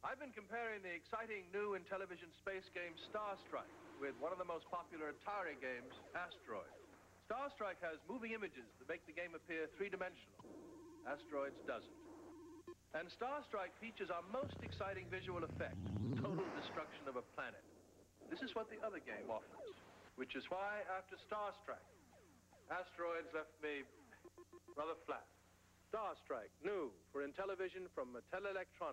I've been comparing the exciting new Intellivision space game Star Strike with one of the most popular Atari games, Asteroids. Star Strike has moving images that make the game appear three-dimensional. Asteroids doesn't. And Star Strike features our most exciting visual effect, total destruction of a planet. This is what the other game offers, which is why, after Star Strike, Asteroids left me rather flat. Star Strike, new for Intellivision from Intellivision.